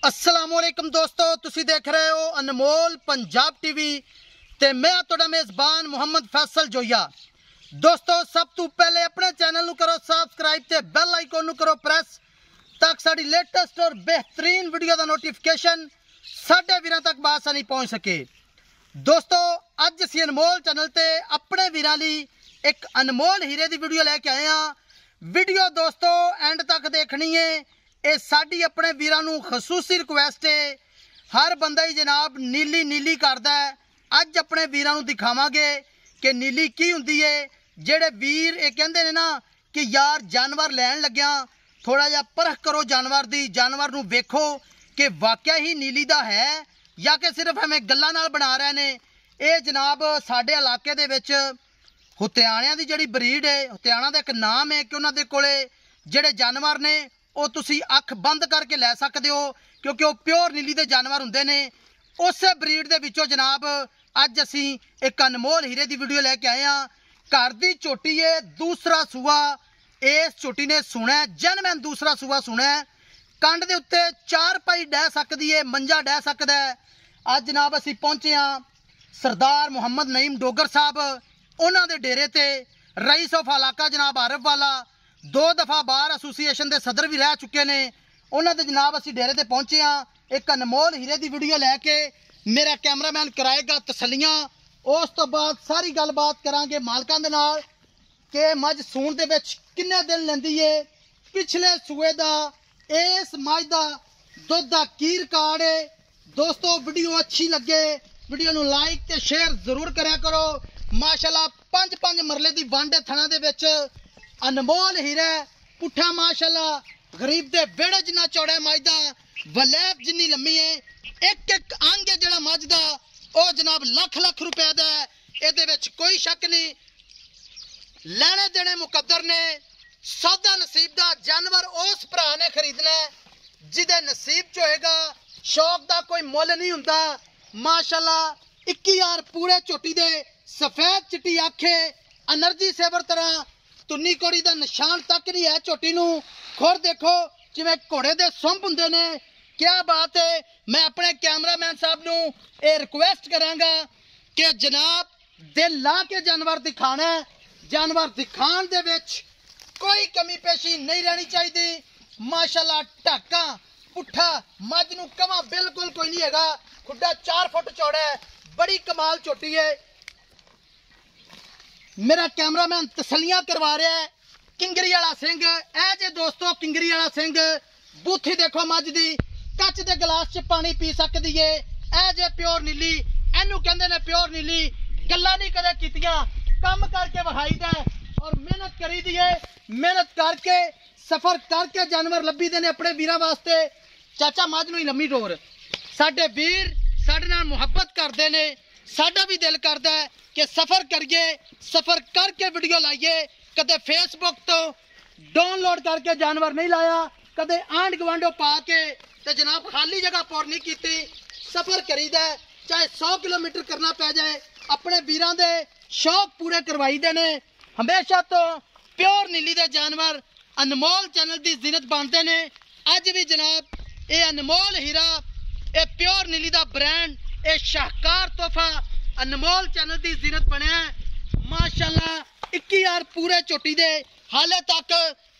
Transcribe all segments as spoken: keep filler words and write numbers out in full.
अस्सलामुअलैकुम दोस्तों, तुसी देख रहे हो अनमोल पंजाब टीवी ते मैं तुहाडा मेज़बान मुहम्मद फैसल जोया। दोस्तों, सब तो पहले अपने चैनल नू करो सबसक्राइब ते बैल आइकन नू करो प्रेस ताकि साडी लेटेस्ट और बेहतरीन वीडियो का नोटिफिकेशन साडे वीरां तक बासानी पहुंच सके। दोस्तों, अज असीं अनमोल चैनल ते अपने वीरां लई एक अनमोल हीरे की वीडियो लैके आए हैं। वीडियो दोस्तों एंड तक देखनी है। ये साडी अपने वीरां नू खसूसी रिक्वेस्ट है। हर बंदा ही जनाब नीली नीली करदा है। अज अपने वीरां नू दिखावांगे कि नीली की हुंदी है। जेड़े वीर ये कहंदे ने ना कि यार जानवर लैन लग्या थोड़ा जिहा परख करो जानवर दी, जानवर नू वेखो कि वाकया ही नीली दा है या कि सिर्फ हमें गल्लां नाल बना रहे ने। ये जनाब साडे इलाके दे विच हुत्याणियां दी जिहड़ी ब्रीड है, हुत्याणा दा एक नाम है कि उन्हां दे कोले जिहड़े जानवर ने वो तुसी अख बंद करके लै सकते हो क्योंकि वो प्योर नीली दे जानवर हुंदे ने। उस ब्रीड दे विचों जनाब अज असी एक अनमोल हीरे की वीडियो लैके आए हैं। घर की झोटी है, दूसरा सूआ इस झोटी ने सुना है, जनमैन दूसरा सूआ सुना है। कंड के उत्ते चार पाई डह सकती है, मंजा डह सकता है। अज जनाब असी पहुंचे हाँ सरदार मुहम्मद नईम डोगर साहब, उन्होंने डेरे ते रईस ऑफ इलाका जनाब आरिफ वाला दो दफा बार एसोसीएशन के सदर भी रह चुके हैं। उन्होंने जनाब असी डेरे ते पहुंचे हाँ एक अनमोल हीरे की वीडियो लैके। मेरा कैमरामैन कराएगा तसलियां, उस तो बाद सारी गलबात करांगे मालकां दे नाल कि मझ सूण दे विच किन्ने दिन लैंदी है, पिछले सूए दा इस मझ दा दुध दा की रिकॉर्ड है। दोस्तों, वीडियो अच्छी लगे वीडियो नू लाइक ते शेयर जरूर करया करो। माशाल्लाह पंज पंज मरले दी वांडे थणा दे विच अनमोल हीरा पुठा माशाल्लाह गरीब दे बेड़े जिन्ना चौड़ा मझ दा, वलैप जिन्नी लम्मी है। एक एक अंग है जिहड़ा मझ दा ओ जनाब लख लख रुपए दा है। इहदे विच कोई शक नहीं, लैणे देने मुकद्दर ने। सौदा नसीब दा जानवर उस भरा ने खरीदना है जिहदे नसीब च होएगा। शौक दा कोई मुल नहीं हुंदा। माशाल्लाह इक्की यार पूरे झोटी दे सफेद चिट्टी आखे एनर्जी सेवर तरह तुन्नी कोड़ी का निशान तक नहीं है झोटी नू। खुर देखो जिवें घोड़े दे सुंभ हुंदे ने। क्या बात है। मैं अपने कैमरामैन साहब नू ये रिक्वेस्ट करांगा कि जनाब दिल ला के जानवर दिखाना है। जानवर दिखाण दे विच कोई कमी पेशी नहीं रहनी चाहिए। माशाल्लाह ढाका पुठा मझ नू कमा बिल्कुल कोई नहीं हैगा। खुड्डा चार फुट चौड़ा है, बड़ी कमाल झोटी है। मेरा कैमरामैन तसलियां करवा रहा है। किंगरी वाला सिंह ऐ जे दोस्तों, किंगरी वाला सिंह बूथी देखो मझ दी, कच दे गिलास च पानी पी सकती है। ऐ जे प्योर नीली, एनू कहंदे ने प्योर नीली। गल्लां नहीं कदे कीतियां, कम करके वहाई दा और मेहनत करी दी है। मेहनत करके सफर करके जानवर लभी दे ने अपने वीरां वास्ते। चाचा मझ नूं ही लम्मी डोर, साडे वीर साडे नाल मुहब्बत करदे ने। साडा भी दिल करदा है कि सफर करिए, सफर करके वीडियो लाइए। कदे फेसबुक तो डाउनलोड करके जानवर नहीं लाया, कदे आंढ गवांढों पा के ते जनाब खाली जगह पर नहीं की। सफर करीदा है, चाहे सौ किलोमीटर करना पै जाए, अपने वीरां दे शौक पूरे करवाई दे ने। हमेशा तो प्योर नीली दे जानवर अनमोल चैनल की जिनत बनते ने। अज भी जनाब ये अनमोल हीरा, ये प्योर नीली का ब्रांड, ये शाहकार तोहफा अनमोल चैनल की जिनत बनया। माशाल्लाह इक्की यार पूरे झोटी दे हाले तक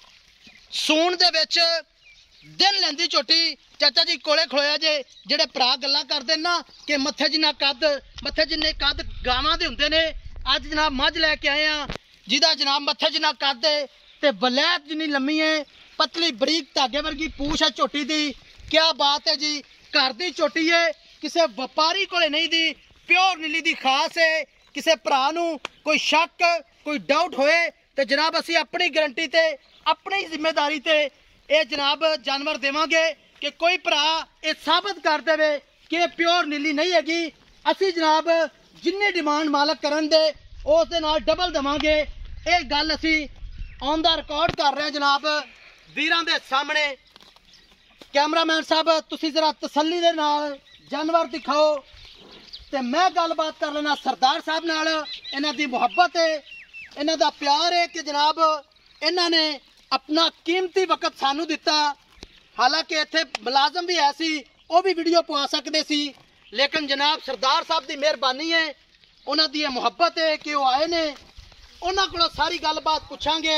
सूण दे विच दिन लैंदी झोटी। चाचा जी कोले खलोया जे, जेड़े भरा गल्लां करदे ना कि मत्थे जिन्ना कद, मत्थे जिन्ने कद गावां दे हुंदे ने। अज जनाब मझ लैके आए हैं जिहदा जनाब मत्थे जिन्ना कद है ते वलैत जिन्नी लम्मी है, पतली बरीक धागे वर्गी पूछ है झोटी दी। क्या बात है जी, घर की झोटी है, किसी व्यापारी कोले नहीं दी, प्योर नीली दी खास है। किसी भरा नू कोई शक कोई डाउट होए तो जनाब असी अपनी गारंटी ते अपनी जिम्मेदारी ते ये जनाब जानवर देवांगे कि कोई भरा ये साबित कर देवे कि प्योर नीली नहीं हैगी। असी जनाब जिन्नी डिमांड मालक करन दे उस दे नाल डबल देवांगे। ये गल असी ऑन द रिकॉर्ड कर रहे हैं जनाब वीरां दे सामने। कैमरामैन साहब तुसी जरा तसल्ली दे नाल जानवर दिखाओ ते मैं गलबात कर लेना सरदार साहब नाल। इन्हां दी मुहब्बत है, इन्हां दा प्यार है कि जनाब इन्हां ने अपना कीमती वक्त सानू दिता। हालांकि इत्थे मुलाजम भी है सी ਉਹ ਵੀ ਵੀਡੀਓ ਪਵਾ ਸਕਦੇ ਸੀ ਲੇਕਿਨ ਜਨਾਬ ਸਰਦਾਰ ਸਾਹਿਬ ਦੀ ਮਿਹਰਬਾਨੀ ਹੈ ਉਹਨਾਂ ਦੀ ਇਹ ਮੁਹੱਬਤ ਹੈ ਕਿ ਉਹ ਆਏ ਨੇ ਉਹਨਾਂ ਕੋਲੋਂ ਸਾਰੀ ਗੱਲਬਾਤ ਪੁੱਛਾਂਗੇ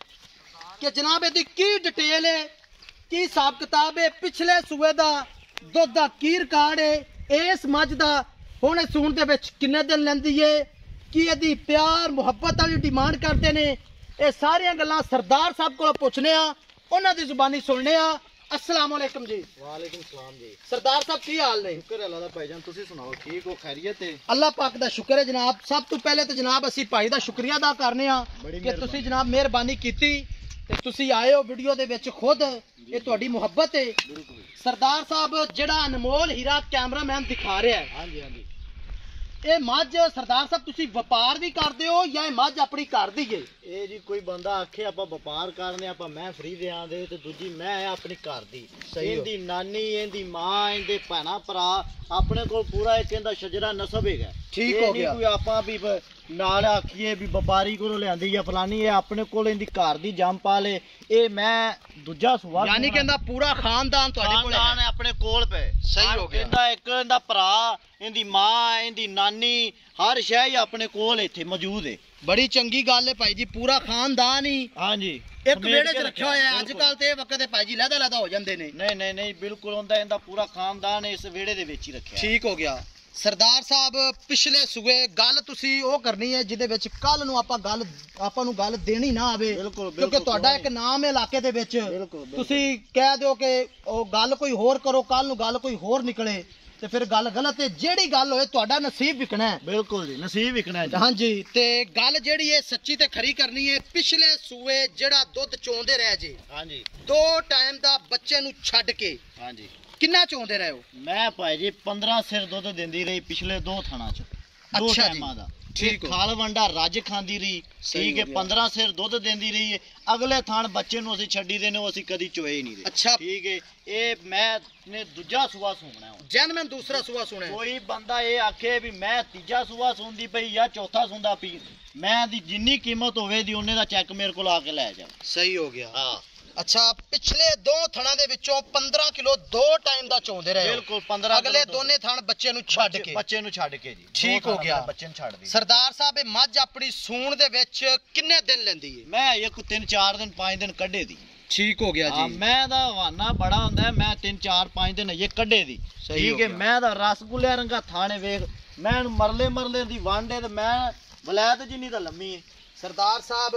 ਕਿ ਜਨਾਬ ਇਹਦੀ ਕੀ ਡਿਟੇਲ ਹੈ ਕੀ ਹਿਸਾਬ ਕਿਤਾਬ ਹੈ ਪਿਛਲੇ ਸੂਏ ਦਾ ਦੁੱਧ ਦਾ ਕੀ ਰਿਕਾਰਡ ਹੈ ਇਸ ਮੱਝ ਦਾ ਹੁਣ ਇਹ ਸੂਣ ਦੇ ਵਿੱਚ ਕਿੰਨੇ ਦਿਨ ਲੈਂਦੀ ਹੈ ਕੀ ਇਹਦੀ ਪਿਆਰ ਮੁਹੱਬਤ ਵਾਲੀ ਡਿਮਾਂਡ ਕਰਦੇ ਨੇ ਇਹ ਸਾਰੀਆਂ ਗੱਲਾਂ ਸਰਦਾਰ ਸਾਹਿਬ ਕੋਲੋਂ ਪੁੱਛਨੇ ਆ ਉਹਨਾਂ ਦੀ ਜ਼ੁਬਾਨੀ ਸੁਣਨੇ ਆ अस्सलाम वालेकुम जी। वालेकुम सलाम जी। सरदार साहब की हाल ने? शुक्र अल्लाह दा भाईजान तुसी सुनाओ ठीक हो खैरियत है? अल्लाह पाक दा शुक्र है जनाब। सब तो पहले तो जनाब असी भाई दा शुक्रिया अदा करने आ कि तुसी जनाब मेहरबानी कीती ते तुसी आए हो वीडियो दे विच खुद ये तुहाडी मुहब्बत है। बिल्कुल सरदार साहब जेड़ा अनमोल हीरा कैमरामैन दिखा रहा है हां जी हां जी ਇਹ ਮੱਝ ਸਰਦਾਰ ਸਾਹਿਬ ਤੁਸੀਂ ਵਪਾਰ ਵੀ ਕਰਦੇ ਹੋ ਜਾਂ ਇਹ ਮੱਝ ਆਪਣੀ ਘਰ ਦੀ ਹੈ? ਇਹ ਜੀ ਕੋਈ ਬੰਦਾ ਆਖੇ ਆਪਾਂ ਵਪਾਰ ਕਰਨੇ ਆਪਾਂ ਮੈਂ ਫਰੀ ਦੇ ਆਂਦੇ ਤੇ ਦੂਜੀ ਮੈਂ ਆ ਆਪਣੀ ਘਰ ਦੀ ਇਹਦੀ ਨਾਨੀ ਇਹਦੀ ਮਾਂ ਇਹਦੇ ਭੈਣਾ ਭਰਾ ਆਪਣੇ ਕੋਲ ਪੂਰਾ ਇਹ ਕਹਿੰਦਾ ਸ਼ਜਰਾ ਨਸਬ ਹੈਗਾ। ਠੀਕ ਹੋ ਗਿਆ ਕੋਈ ਆਪਾਂ ਵੀ ਨਾਲ ਆਖੀਏ ਵੀ ਵਪਾਰੀ ਕੋਲੋਂ ਲਿਆਂਦੀ ਆ ਫਲਾਨੀ ਇਹ ਆਪਣੇ ਕੋਲ ਇਹਦੀ ਘਰ ਦੀ ਜੰਮ ਪਾ ਲੇ ਇਹ ਮੈਂ ਦੂਜਾ ਸਵਾਲ ਯਾਨੀ ਕਹਿੰਦਾ ਪੂਰਾ ਖਾਨਦਾਨ ਤੁਹਾਡੇ ਕੋਲ ਹੈ ਆਪਣੇ ਕੋਲ ਪਏ। ਸਹੀ ਹੋ ਗਿਆ ਇਹਦਾ ਇੱਕ ਇਹਦਾ ਭਰਾ ਇਹਦੀ ਮਾਂ ਇਹਦੀ ਨਾਨੀ ਹਰ ਸ਼ੈ ਹੀ ਆਪਣੇ ਕੋਲ ਇੱਥੇ ਮੌਜੂਦ ਹੈ। ਬੜੀ ਚੰਗੀ ਗੱਲ ਹੈ ਭਾਈ ਜੀ ਪੂਰਾ ਖਾਨਦਾਨ ਹੀ ਹਾਂਜੀ ਇੱਕ ਵਿਹੜੇ 'ਚ ਰੱਖਿਆ ਹੋਇਆ ਹੈ। ਅੱਜ ਕੱਲ ਤੇ ਇਹ ਵਕਤ ਤੇ ਭਾਈ ਜੀ ਲਹਿਦਾ ਲਹਿਦਾ ਹੋ ਜਾਂਦੇ ਨੇ। ਨਹੀਂ ਨਹੀਂ ਨਹੀਂ ਬਿਲਕੁਲ ਹੁੰਦਾ ਇਹਦਾ ਪੂਰਾ ਖਾਨਦਾਨ ਇਸ ਵਿਹੜੇ ਦੇ ਵਿੱਚ ਹੀ ਰੱਖਿਆ। ਠੀਕ ਹੋ ਗਿਆ ਸਰਦਾਰ ਸਾਹਿਬ ਪਿਛਲੇ ਸੂਏ ਗੱਲ ਤੁਸੀਂ ਉਹ ਕਰਨੀ ਹੈ ਜਿਹਦੇ ਵਿੱਚ ਕੱਲ ਨੂੰ ਆਪਾਂ ਗੱਲ ਆਪਾਂ ਨੂੰ ਗੱਲ ਦੇਣੀ ਨਾ ਆਵੇ ਕਿਉਂਕਿ ਤੁਹਾਡਾ ਇੱਕ ਨਾਮ ਹੈ ਇਲਾਕੇ ਦੇ ਵਿੱਚ ਤੁਸੀਂ ਕਹਿ ਦਿਓ ਕਿ ਉਹ ਗੱਲ ਕੋਈ ਹੋਰ ਕਰੋ ਕੱਲ ਨੂੰ ਗੱਲ ਕੋਈ ਹੋਰ ਨਿਕਲੇ ਤੇ ਫਿਰ ਗੱਲ ਗਲਤ ਹੈ। ਜਿਹੜੀ ਗੱਲ ਹੋਏ ਤੁਹਾਡਾ ਨਸੀਬ ਵਿਕਣਾ ਹੈ। ਬਿਲਕੁਲ ਜੀ ਨਸੀਬ ਵਿਕਣਾ ਹੈ। ਹਾਂਜੀ ਤੇ ਗੱਲ ਜਿਹੜੀ ਹੈ ਸੱਚੀ ਤੇ ਖਰੀ ਕਰਨੀ ਹੈ ਪਿਛਲੇ ਸੂਏ ਜਿਹੜਾ ਦੁੱਧ ਚੋਂਦੇ ਰਹਿ ਜੇ ਹਾਂਜੀ ਦੋ ਟਾਈਮ ਦਾ ਬੱਚੇ ਨੂੰ ਛੱਡ ਕੇ ਹਾਂਜੀ ਕਿੰਨਾ ਚੋਂਦੇ ਰਹੇ ਹੋ? ਮੈਂ ਭਾਈ ਜੀ ਪੰਦਰਾਂ ਸਿਰ ਦੁੱਧ ਦਿੰਦੀ ਰਹੀ ਪਿਛਲੇ ਦੋ ਥਣਾ ਚ ਦੋ ਅੱਛਾ ਟਾਈਮਾਂ ਦਾ ਠੀਕ ਖਾਲ ਵੰਡਾ ਰੱਜ ਖਾਂਦੀ ਰਹੀ ਠੀਕ ਹੈ ਪੰਦਰਾਂ ਸਿਰ ਦੁੱਧ ਦਿੰਦੀ ਰਹੀ ਹੈ ਅਗਲੇ ਥਣ ਬੱਚੇ ਨੂੰ ਅਸੀਂ ਛੱਡੀ ਦੇ ਨੇ ਅਸੀਂ ਕਦੀ ਚੋਏ ਹੀ ਨਹੀਂ ਰਹੇ। ਅੱਛਾ ਠੀਕ ਹੈ ਇਹ ਮੈਂ ਨੇ ਦੂਜਾ ਸੂਆ ਸੁਣਨਾ ਜਨ ਮੈਂ ਦੂਸਰਾ ਸੂਆ ਸੁਣਿਆ ਕੋਈ ਬੰਦਾ ਇਹ ਆਖੇ ਵੀ ਮੈਂ ਤੀਜਾ ਸੂਆ ਸੁਣਦੀ ਪਈ ਜਾਂ ਚੌਥਾ ਸੁਣਦਾ ਪਈ ਮੈਂ ਦੀ ਜਿੰਨੀ ਕੀਮਤ ਹੋਵੇ ਦੀ ਉਹਨੇ ਦਾ ਚੈੱਕ ਮੇਰੇ ਕੋਲ ਆ ਕੇ ਲੈ ਜਾ। ਸਹੀ ਹੋ ਗਿਆ ਹਾਂ ਅੱਛਾ ਪਿਛਲੇ ਦੋ ਥਣਾਂ ਦੇ ਵਿੱਚੋਂ ਪੰਦਰਾਂ ਕਿਲੋ ਦੋ ਟਾਈਮ ਦਾ ਚੋਂਦੇ ਰਹੇ ਬਿਲਕੁਲ ਪੰਦਰਾਂ ਅਗਲੇ ਦੋਨੇ ਥਣ ਬੱਚੇ ਨੂੰ ਛੱਡ ਕੇ ਬੱਚੇ ਨੂੰ ਛੱਡ ਕੇ ਜੀ ਠੀਕ ਹੋ ਗਿਆ ਬੱਚੇ ਨੂੰ ਛੱਡ ਦੇ। ਸਰਦਾਰ ਸਾਹਿਬ ਇਹ ਮੱਝ ਆਪਣੀ ਸੂਣ ਦੇ ਵਿੱਚ ਕਿੰਨੇ ਦਿਨ ਲੈਂਦੀ ਹੈ? ਮੈਂ ਇੱਕ ਤਿੰਨ ਚਾਰ ਦਿਨ ਪੰਜ ਦਿਨ ਕੱਢੇ ਦੀ। ਠੀਕ ਹੋ ਗਿਆ ਜੀ ਮੈਂ ਦਾ ਹਵਾਨਾ ਬੜਾ ਹੁੰਦਾ ਮੈਂ ਤਿੰਨ ਚਾਰ ਪੰਜ ਦਿਨ ਇਹ ਕੱਢੇ ਦੀ। ਠੀਕ ਹੈ ਮੈਂ ਦਾ ਰਸਗੁੱਲੇ ਰੰਗਾ ਥਾਣੇ ਵੇਖ ਮੈਂ ਮਰਲੇ ਮਰਲੇ ਦੀ ਵਾਂਡੇ ਤੇ ਮੈਂ ਵਲੈਤ ਜਿੰਨੀ ਤਾਂ ਲੰਮੀ ਹੈ। ਸਰਦਾਰ ਸਾਹਿਬ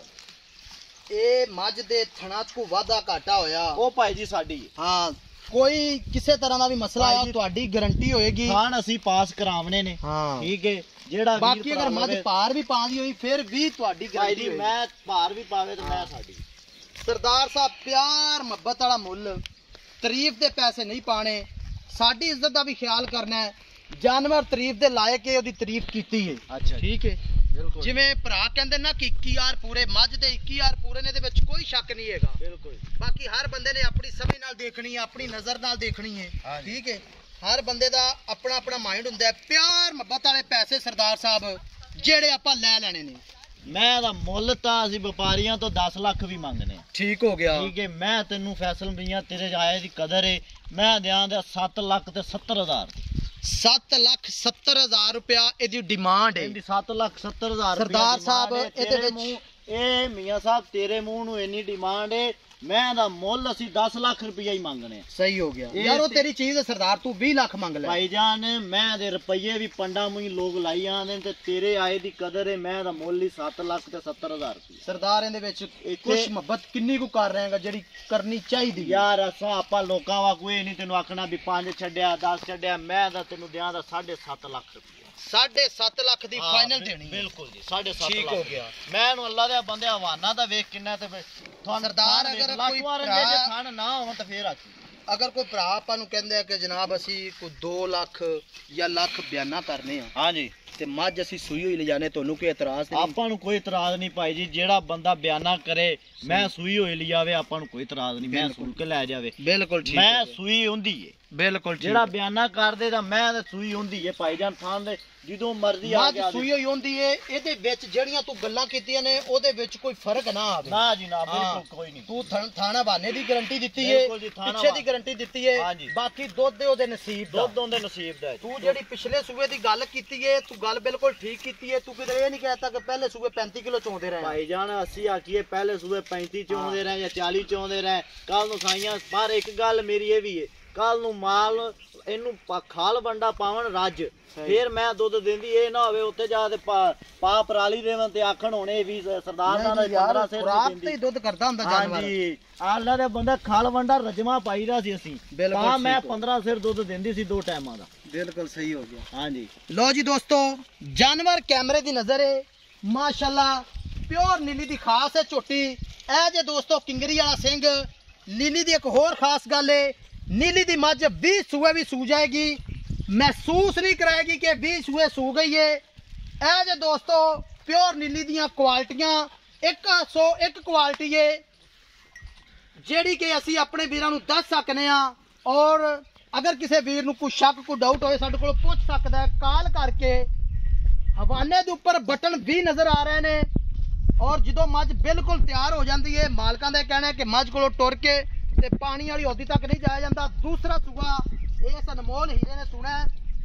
ਇਹ ਮੱਝ ਦੇ ਥਣਾ 'ਚ ਕੋ ਵਾਧਾ ਘਾਟਾ ਹੋਇਆ ਉਹ ਭਾਈ ਜੀ ਸਾਡੀ ਹਾਂ ਕੋਈ ਕਿਸੇ ਤਰ੍ਹਾਂ ਦਾ ਵੀ ਮਸਲਾ ਆ ਤੁਹਾਡੀ ਗਾਰੰਟੀ ਹੋਏਗੀ ਖਾਨ ਅਸੀਂ ਪਾਸ ਕਰਾਵਣੇ ਨੇ। ਹਾਂ ਠੀਕ ਹੈ ਜਿਹੜਾ ਬਾਕੀ ਅਗਰ ਮੱਝ ਪਾਰ ਵੀ ਪਾਉਂਦੀ ਹੋਈ ਫਿਰ ਵੀ ਤੁਹਾਡੀ ਗਾਰੰਟੀ ਹੋਏਗੀ। ਮੈਂ ਭਾਰ ਵੀ ਪਾਵੇ ਤੇ ਮੈਂ ਸਾਡੀ। ਸਰਦਾਰ ਸਾਹਿਬ ਪਿਆਰ ਮੁਹੱਬਤ ਵਾਲਾ ਮੁੱਲ ਤਾਰੀਫ ਦੇ ਪੈਸੇ ਨਹੀਂ ਪਾਣੇ ਸਾਡੀ ਇੱਜ਼ਤ ਦਾ ਵੀ ਖਿਆਲ ਕਰਨਾ ਹੈ ਜਾਨਵਰ ਤਾਰੀਫ ਦੇ ਲਾਇਕ ਹੈ ਉਹਦੀ ਤਾਰੀਫ ਕੀਤੀ ਹੈ। ਅੱਛਾ ਠੀਕ ਹੈ ਜਿਵੇਂ ਭਰਾ ਕਹਿੰਦੇ ਨਾ ਕਿ ਇੱਕੀ ਹਜ਼ਾਰ ਪੂਰੇ ਮੱਝ ਦੇ ਇੱਕੀ ਹਜ਼ਾਰ ਪੂਰੇ ਨੇ ਦੇ ਵਿੱਚ ਕੋਈ ਸ਼ੱਕ ਨਹੀਂ ਹੈਗਾ। ਬਿਲਕੁਲ ਬਾਕੀ ਹਰ ਬੰਦੇ ਨੇ ਆਪਣੀ ਸਮਝ ਨਾਲ ਦੇਖਣੀ ਹੈ ਆਪਣੀ ਨਜ਼ਰ ਨਾਲ ਦੇਖਣੀ ਹੈ। ਠੀਕ ਹੈ ਹਰ ਬੰਦੇ ਦਾ ਆਪਣਾ ਆਪਣਾ ਮਾਈਂਡ ਹੁੰਦਾ ਹੈ। ਪਿਆਰ ਮੁਹੱਬਤ ਵਾਲੇ ਪੈਸੇ ਸਰਦਾਰ ਸਾਹਿਬ ਜਿਹੜੇ ਆਪਾਂ ਲੈ ਲੈਣੇ ਨੇ ਮੈਂ ਦਾ ਮੁੱਲ ਤਾਂ ਅਸੀਂ ਵਪਾਰੀਆਂ ਤੋਂ ਦਸ ਲੱਖ ਵੀ ਮੰਗਨੇ। ਠੀਕ ਹੋ ਗਿਆ ਠੀਕ ਹੈ ਮੈਂ ਤੈਨੂੰ ਫੈਸਲ ਮੀਆਂ ਤੇਰੇ ਆਏ ਦੀ ਕਦਰ ਹੈ ਮੈਂ ਦਿਆਂ ਦਾ ਸੱਤ ਲੱਖ ਤੇ ਸੱਤਰ ਹਜ਼ਾਰ ਸੱਤ ਲੱਖ ਸੱਤਰ ਹਜ਼ਾਰ ਰੁਪਇਆ ਇਹਦੀ ਡਿਮਾਂਡ ਹੈ। ਇਹਦੀ ਸੱਤ ਲੱਖ ਸੱਤਰ ਹਜ਼ਾਰ ਸਰਦਾਰ ਸਾਹਿਬ ਇਹਦੇ ਵਿੱਚ ਇਹ ਮੀਆਂ ਸਾਹਿਬ ਤੇਰੇ ਮੂੰਹ ਨੂੰ ਇੰਨੀ ਡਿਮਾਂਡ ਹੈ ਮੈਂ ਦਾ ਮੁੱਲ ਅਸੀਂ ਦਸ ਲੱਖ ਰੁਪਇਆ ਹੀ ਮੰਗਨੇ। ਸਹੀ ਹੋ ਗਿਆ ਯਾਰ ਉਹ ਤੇਰੀ ਚੀਜ਼ ਹੈ ਸਰਦਾਰ ਤੂੰ ਵੀਹ ਲੱਖ ਮੰਗ ਲੈ ਭਾਈ ਜਾਨ ਮੈਂ ਦੇ ਰੁਪਈਏ ਵੀ ਪੰਡਾ ਮੂੰਹ ਲੋਕ ਲਾਈ ਜਾਂਦੇ ਤੇ ਤੇਰੇ ਆਏ ਦੀ ਕਦਰ ਹੈ ਮੈਂ ਦਾ ਮੁੱਲ ਹੀ ਸੱਤ ਲੱਖ ਤੇ ਸੱਤਰ ਹਜ਼ਾਰ ਰੁਪਇਆ। ਸਰਦਾਰ ਇਹਦੇ ਵਿੱਚ ਕੁਛ ਮੁਹੱਬਤ ਕਿੰਨੀ ਕੁ ਕਰ ਰਹੇਗਾ ਜਿਹੜੀ ਕਰਨੀ ਚਾਹੀਦੀ ਯਾਰ ਅਸਾਂ ਆਪਾਂ ਲੋਕਾਂ ਵਾ ਕੋਈ ਨਹੀਂ ਤੈਨੂੰ ਆਖਣਾ ਵੀ ਪੰਜ ਛੱਡਿਆ ਦਸ ਛੱਡਿਆ ਮੈਂ ਦਾ ਤੈਨੂੰ ਦਿਆਂ ਦਾ ਸਾਢੇ ਸੱਤ ਲੱਖ ਰੁਪਇਆ ਸਾਢੇ ਸੱਤ ਲੱਖ ਦੀ ਫਾਈਨਲ ਦੇਣੀ ਬਿਲਕੁਲ ਜੀ ਸਾਢੇ ਸੱਤ ਠੀਕ ਹੋ ਗਿਆ। ਮੈਂ ਨੂੰ ਅੱਲਾ ਦੇ ਬੰਦੇ ਹਵਾਨਾ ਦਾ ਵੇਖ ਕਿੰਨਾ ਤੇ ਤੁਹਾਨੂੰ ਸਰਦਾਰ ਅਗਰ ਕੋਈ ਭਰਾ ਥਣ ਨਾ ਹੋਣ ਤਾਂ ਫੇਰ ਆਖੀ ਅਗਰ ਕੋਈ ਭਰਾ ਆਪਾਂ ਨੂੰ ਕਹਿੰਦੇ ਆ ਕਿ ਜਨਾਬ ਅਸੀਂ ਕੋਈ ਦੋ ਲੱਖ ਜਾਂ ਲੱਖ ਬਿਆਨਾ ਕਰਨੇ ਆ ਹਾਂਜੀ ਤੇ ਮੱਝ ਅਸੀਂ ਸੂਈ ਹੋਈ ਲਿਜਾਣੇ ਤੁਹਾਨੂੰ ਕੋਈ ਇਤਰਾਜ਼ ਨਹੀਂ? ਆਪਾਂ ਨੂੰ ਕੋਈ ਇਤਰਾਜ਼ ਨਹੀਂ ਭਾਈ ਜੀ ਜਿਹੜਾ ਬੰਦਾ ਬਿਆਨਾ ਕਰੇ ਮੈਂ ਸੂਈ ਹੋਈ ਲਿਜਾਵੇ ਆਪਾਂ ਨੂੰ ਕੋਈ ਇਤਰਾਜ਼ ਨਹੀਂ ਮੈਂ ਸੂਲ ਕੇ ਲੈ ਜਾਵੇ ਬਿਲਕੁਲ ਠੀਕ ਮੈਂ ਸੂਈ ਹੁੰਦੀ ਏ ਬਿਲਕੁਲ ਜਿਹੜਾ ਬਿਆਨਾ ਕਰਦੇ ਤਾਂ ਮੈਂ ਤੇ ਸੂਈ ਹੁੰਦੀ ਏ ਭਾਈ ਜਾਨ ਥਾਂ ਦੇ ਜਦੋਂ ਮਰਜ਼ੀ ਆ ਮੱਝ ਗਿਆ ਸੂਈ ਹੋਈ ਹੁੰਦੀ ਏ ਇਹਦੇ ਵਿੱਚ ਜਿਹੜੀਆਂ ਤੂੰ ਗੱਲਾਂ ਕੀਤੀਆਂ ਨੇ ਉਹਦੇ ਵਿੱਚ ਕੋਈ ਫਰਕ ਨਾ ਆਵੇ ਨਾ ਜੀ ਨਾ ਹਾਂ। ਬਿਲਕੁਲ ਕੋਈ ਨਹੀਂ ਤੂੰ ਥਣ- ਥਾਣਾ ਬਾਨੇ ਦੀ ਗਾਰੰਟੀ ਦਿੱਤੀ ਏ ਬਿਲਕੁਲ ਜੀ, ਥਾਣਾ ਪਿੱਛੇ ਦੀ ਬਹਾਨੇ। ਗਾਰੰਟੀ ਦਿੱਤੀ ਏ ਹਾਂਜੀ। ਬਾਕੀ ਦੁੱਧ ਦੇ ਉਹਦੇ ਨਸੀਬ ਦਾ ਦੁੱਧ ਉਹਦੇ ਨਸੀਬ ਦਾ ਹੈ। ਤੂੰ ਜਿਹੜੀ ਪਿਛਲੇ ਸੂਏ ਦੀ ਗੱਲ ਕੀਤੀ ਏ ਤੂੰ ਗੱਲ ਬਿਲਕੁਲ ਠੀਕ ਕੀਤੀ ਏ ਤੂੰ ਕਿਤੇ ਇਹ ਨਹੀਂ ਕਹਿਤਾ ਕਿ ਪਹਿਲੇ ਸੂਏ ਪੈਂਤੀ ਕਿਲੋ ਚੋਂਦੇ ਰਹੇ ਭਾਈ ਜਾਨ ਅਸੀਂ ਆਖੀਏ ਪਹਿਲੇ ਸੂਬੇ ਪੈਂਤੀ ਚੋਂਦੇ ਰਹੇ ਜਾਂ ਚਾਲੀ ਚੋਂਦੇ ਰਹੇ ਕੱਲ ਨੂੰ ਸਾਈਆਂ ਪਰ ਇੱਕ ਗੱਲ ਮੇਰੀ ਇਹ ਵੀ ਏ ਕੱਲ ਨੂੰ ਮਾਲ ਇਹਨੂੰ ਪਾ- ਖਾਲ ਵੰਡਾ ਪਾਵਣ ਰੱਜ ਫੇਰ ਮੈਂ ਦੁੱਧ ਦਿੰਦੀ ਇਹ ਨਾ ਹੋਵੇ ਉੱਥੇ ਜਾ ਕੇ ਪਾ ਪਾ ਪਰਾਲੀ ਦੇਵਨ ਤੇ ਆਖਣ ਹੋਣੇ ਵੀ ਸਰਦਾਰ ਨਾਲ ਨਹੀਂ ਯਾਰ, ਪੰਦਰਾਂ ਸਿਰ ਖੁਰਾਕ ਦੀ ਤੇ ਹੀ ਦਿੰਦੀ ਦੁੱਧ ਕਰਦਾ ਹੁੰਦਾ ਜਾਨਵਰ ਹਾਂਜੀ ਆਲਾ ਦੇ ਬੰਦਾ ਖਾਲ ਵੰਡਾ ਰਜਮਾ ਪਾਈਦਾ ਸੀ ਅਸੀਂ ਬਿਲਕੁਲ ਤਾਂ ਮੈਂ ਸਹੀ। ਪੰਦਰਾਂ ਸਿਰ ਦੁੱਧ ਦਿੰਦੀ ਸੀ ਦੋ ਟਾਈਮਾਂ ਦਾ ਬਿਲਕੁਲ ਸਹੀ ਹੋ ਗਿਆ ਹਾਂਜੀ ਲੋ ਜੀ ਦੋਸਤੋ ਜਾਨਵਰ ਕੈਮਰੇ ਦੀ ਨਜ਼ਰ ਏ ਮਾਸ਼ਾਅੱਲਾ ਪਿਓਰ ਨੀਲੀ ਦੀ ਖਾਸ ਹੈ ਝੋਟੀ ਇਹ ਜੇ ਦੋਸਤੋ ਕਿੰਗਰੀ ਵਾਲਾ ਸਿੰਘ ਨੀਲੀ ਦੀ ਇੱਕ ਹੋਰ ਖਾਸ ਗੱਲ ਏ ਨੀਲੀ ਦੀ ਮੱਝ ਵੀਹ ਸੂਏ ਵੀ ਸੂ ਜਾਏਗੀ ਮਹਿਸੂਸ ਨਹੀਂ ਕਰਾਏਗੀ ਕਿ ਵੀਹ ਸੂਏ ਸੂ ਗਈ ਏ ਇਹ ਜੇ ਦੋਸਤੋ ਪਿਓਰ ਨੀਲੀ ਦੀਆਂ ਕੁਆਲਿਟੀਆਂ ਇੱਕ ਸੌ ਇੱਕ ਕੁਆਲਿਟੀ ਏ ਜਿਹੜੀ ਕਿ ਅਸੀਂ ਆਪਣੇ ਵੀਰਾਂ ਨੂੰ ਦੱਸ ਸਕਨੇ ਆ ਔਰ ਅਗਰ ਕਿਸੇ ਵੀਰ ਨੂੰ ਕੋਈ ਸ਼ੱਕ ਕੋਈ ਡਾਊਟ ਹੋਏ ਸਾਡੇ ਕੋਲ ਪੁੱਛ ਸਕਦਾ ਹੈ ਕਾਲ ਕਰਕੇ ਹਵਾਨੇ ਦੇ ਉੱਪਰ ਬਟਨ ਵੀ ਨਜ਼ਰ ਆ ਰਹੇ ਨੇ ਔਰ ਜਦੋਂ ਮੱਝ ਬਿਲਕੁਲ ਤਿਆਰ ਹੋ ਜਾਂਦੀ ਹੈ ਮਾਲਕਾਂ ਦਾ ਕਹਿਣਾ ਹੈ ਕਿ ਮੱਝ ਕੋਲੋਂ ਟੁਰ ਕੇ ਤੇ ਪਾਣੀ ਵਾਲੀ ਹੌਦੀ ਤੱਕ ਨਹੀਂ ਜਾਇਆ ਜਾਂਦਾ ਦੂਸਰਾ ਸੂਆ ਇਸ ਅਨਮੋਲ ਹੀਰੇ ਨੇ ਸੁਣਾ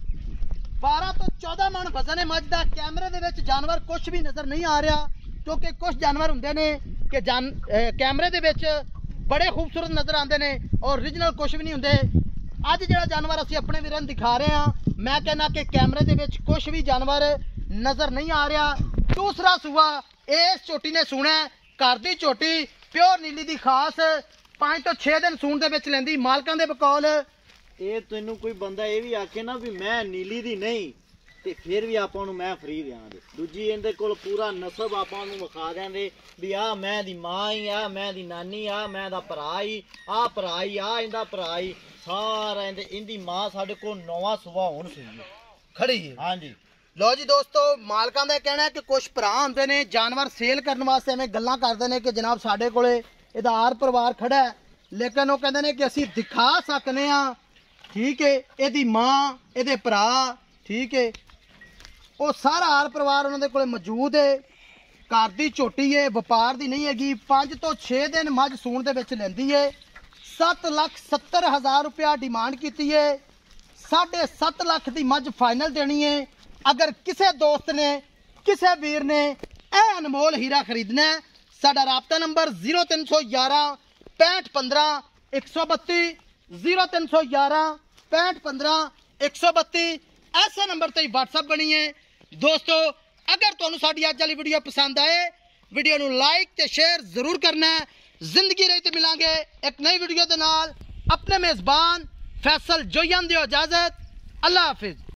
ਬਾਰਾਂ ਤੋਂ ਚੌਦਾਂ ਮਣ ਵਜ਼ਨ ਹੈ ਮੱਝ ਦਾ ਕੈਮਰੇ ਦੇ ਵਿੱਚ ਜਾਨਵਰ ਕੁਝ ਵੀ ਨਜ਼ਰ ਨਹੀਂ ਆ ਰਿਹਾ ਕਿਉਂਕਿ ਕੁਝ ਜਾਨਵਰ ਹੁੰਦੇ ਨੇ ਕਿ ਜਾਨ ਅਹ ਕੈਮਰੇ ਦੇ ਵਿੱਚ ਬੜੇ ਖੂਬਸੂਰਤ ਨਜ਼ਰ ਆਉਂਦੇ ਨੇ ਔਰ ਓਰੀਜਨਲ ਕੁਝ ਵੀ ਨਹੀਂ ਹੁੰਦੇ ਅੱਜ ਜਿਹੜਾ ਜਾਨਵਰ ਅਸੀਂ ਆਪਣੇ ਵੀਰਾਂ ਨੂੰ ਦਿਖਾ ਰਹੇ ਹਾਂ ਮੈਂ ਕਹਿੰਦਾ ਕਿ ਕੈਮਰੇ ਦੇ ਵਿੱਚ ਕੁਝ ਵੀ ਜਾਨਵਰ ਨਜ਼ਰ ਨਹੀਂ ਆ ਰਿਹਾ ਦੂਸਰਾ ਸੂਆ ਇਸ ਝੋਟੀ ਨੇ ਸੁਣਾ ਘਰ ਦੀ ਝੋਟੀ ਪਿਓਰ ਨੀਲੀ ਦੀ ਖਾਸ ਪੰਜ ਤੋਂ ਛੇ ਦਿਨ ਸੂਣ ਦੇ ਵਿੱਚ ਲੈਂਦੀ ਮਾਲਕਾਂ ਦੇ ਬਕੌਲ ਇਹ ਤੈਨੂੰ ਕੋਈ ਬੰਦਾ ਇਹ ਵੀ ਆਖੇ ਨਾ ਵੀ ਮੈਂ ਨੀਲੀ ਦੀ ਨਹੀਂ ਤੇ ਫਿਰ ਵੀ ਆਪਾਂ ਨੂੰ ਮੈਂ ਫਰੀ ਦਿਆਂਗੇ ਦੂਜੀ ਇਹਦੇ ਕੋਲ ਪੂਰਾ ਨਸਬ ਆਪਾਂ ਨੂੰ ਵਿਖਾ ਦਿਆਂਗੇ ਵੀ ਆ ਮੈਂ ਦੀ ਮਾਂ ਹੀ ਆ ਮੈਂ ਦੀ ਨਾਨੀ ਆ ਮੈਂ ਦਾ ਭਰਾ ਹੀ ਆ ਭਰਾ ਹੀ ਆ ਇਹਦਾ ਭਰਾ ਹੀ ਸਾਰਾ ਇਹਦੇ ਇਹਦੀ ਮਾਂ ਸਾਡੇ ਕੋਲ ਨੌਵਾਂ ਸੁਭਾ ਹੁਣ ਸੀ ਖੜੀ ਹੈ ਹਾਂਜੀ ਲੋ ਜੀ ਦੋਸਤੋ ਮਾਲਕਾਂ ਦਾ ਕਹਿਣਾ ਹੈ ਕਿ ਕੁਝ ਭਰਾ ਹੁੰਦੇ ਨੇ ਜਾਨਵਰ ਸੇਲ ਕਰਨ ਵਾਸਤੇ ਐਵੇਂ ਗੱਲਾਂ ਕਰਦੇ ਨੇ ਕਿ ਜਨਾਬ ਸਾਡੇ ਕੋਲੇ ਇਹਦਾ ਆਰ ਪਰਿਵਾਰ ਖੜਾ ਹੈ ਲੇਕਿਨ ਉਹ ਕਹਿੰਦੇ ਨੇ ਕਿ ਅਸੀਂ ਦਿਖਾ ਸਕਨੇ ਆ ਠੀਕ ਹੈ ਇਹਦੀ ਮਾਂ ਇਹਦੇ ਭਰਾ ਠੀਕ ਹੈ ਉਹ ਸਾਰਾ ਆਰ ਪਰਿਵਾਰ ਉਹਨਾਂ ਦੇ ਕੋਲੇ ਮੌਜੂਦ ਹੈ ਘਰ ਦੀ ਝੋਟੀ ਹੈ ਵਪਾਰ ਦੀ ਨਹੀਂ ਹੈਗੀ ਪੰਜ ਤੋਂ ਛੇ ਦਿਨ ਮੱਝ ਸੂਣ ਦੇ ਵਿੱਚ ਲੈਂਦੀ ਹੈ ਸੱਤ ਲੱਖ ਸੱਤਰ ਹਜ਼ਾਰ ਰੁਪਇਆ ਡਿਮਾਂਡ ਕੀਤੀ ਹੈ ਸਾਢੇ ਸੱਤ ਲੱਖ ਦੀ ਮੱਝ ਫਾਈਨਲ ਦੇਣੀ ਹੈ ਅਗਰ ਕਿਸੇ ਦੋਸਤ ਨੇ ਕਿਸੇ ਵੀਰ ਨੇ ਇਹ ਅਨਮੋਲ ਹੀਰਾ ਖਰੀਦਣਾ ਹੈ ਸਾਡਾ ਰਾਬਤਾ ਨੰਬਰ ਜ਼ੀਰੋ ਤਿੰਨ ਸੌ ਗਿਆਰਾਂ ਪੈਂਹਠ ਪੰਦਰਾਂ ਇੱਕ ਸੌ ਬੱਤੀ ਜ਼ੀਰੋ ਤਿੰਨ ਸੌ ਗਿਆਰਾਂ ਪੈਂਹਠ ਪੰਦਰਾਂ ਇੱਕ ਸੌ ਬੱਤੀ ਐਸੇ ਨੰਬਰ ਤੇ ਹੀ WhatsApp ਬਣੀ ਹੈ ਦੋਸਤੋ ਅਗਰ ਤੁਹਾਨੂੰ ਸਾਡੀ ਅੱਜ ਵਾਲੀ ਵੀਡੀਓ ਪਸੰਦ ਆਏ ਵੀਡੀਓ ਨੂੰ ਲਾਈਕ ਤੇ ਸ਼ੇਅਰ ਜ਼ਰੂਰ ਕਰਨਾ ਹੈ ਜ਼ਿੰਦਗੀ ਰਹੀ ਤੇ ਮਿਲਾਂਗੇ ਇੱਕ ਨਈ ਵੀਡੀਓ ਦੇ ਨਾਲ ਆਪਣੇ ਮੇਜ਼ਬਾਨ ਫੈਸਲ ਜੋਈਆਂ ਦਿਓ ਇਜਾਜ਼ਤ ਅੱਲਾ ਹਾਫਿਜ਼।